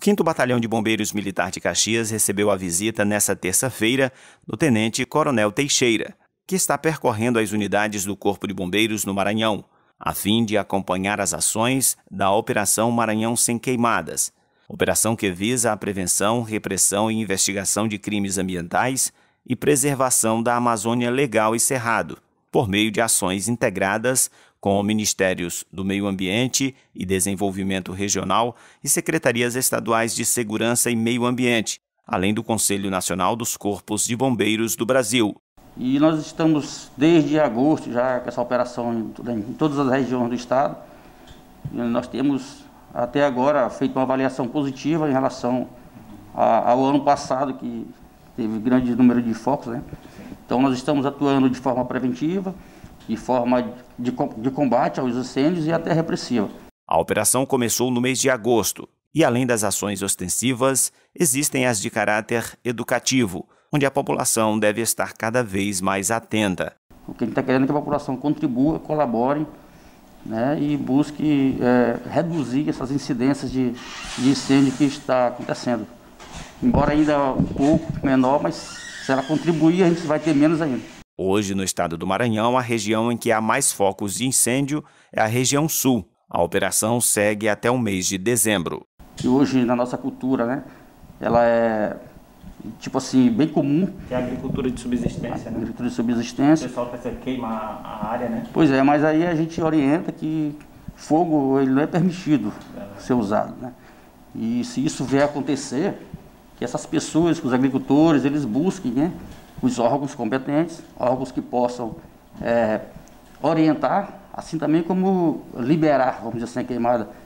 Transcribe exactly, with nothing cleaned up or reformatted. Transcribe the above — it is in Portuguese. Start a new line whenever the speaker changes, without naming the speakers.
quinto Batalhão de Bombeiros Militar de Caxias recebeu a visita nesta terça-feira do Tenente Coronel Teixeira, que está percorrendo as unidades do Corpo de Bombeiros no Maranhão, a fim de acompanhar as ações da Operação Maranhão Sem Queimadas, operação que visa a prevenção, repressão e investigação de crimes ambientais e preservação da Amazônia Legal e Cerrado, por meio de ações integradas com Ministérios do Meio Ambiente e Desenvolvimento Regional e Secretarias Estaduais de Segurança e Meio Ambiente, além do Conselho Nacional dos Corpos de Bombeiros do Brasil.
E nós estamos desde agosto já com essa operação em, em todas as regiões do estado. E nós temos até agora feito uma avaliação positiva em relação a, ao ano passado, que teve grande número de focos, né? Então nós estamos atuando de forma preventiva, de forma de, de combate aos incêndios e até repressiva.
A operação começou no mês de agosto e, além das ações ostensivas, existem as de caráter educativo, onde a população deve estar cada vez mais atenta.
O que a gente está querendo é que a população contribua, colabore, né, e busque é, reduzir essas incidências de, de incêndio que está acontecendo. Embora ainda um pouco menor, mas se ela contribuir, a gente vai ter menos ainda.
Hoje, no estado do Maranhão, a região em que há mais focos de incêndio é a região sul. A operação segue até o mês de dezembro.
E hoje, na nossa cultura, né, ela é, tipo assim, bem comum.
Que é a agricultura de subsistência, né?
Agricultura de subsistência.
O pessoal pensa que queima a área, né?
Pois é, mas aí a gente orienta que fogo ele não é permitido é. ser usado, né? E se isso vier a acontecer, que essas pessoas, que os agricultores, eles busquem, né, os órgãos competentes, órgãos que possam é, orientar, assim também como liberar, vamos dizer assim, a queimada.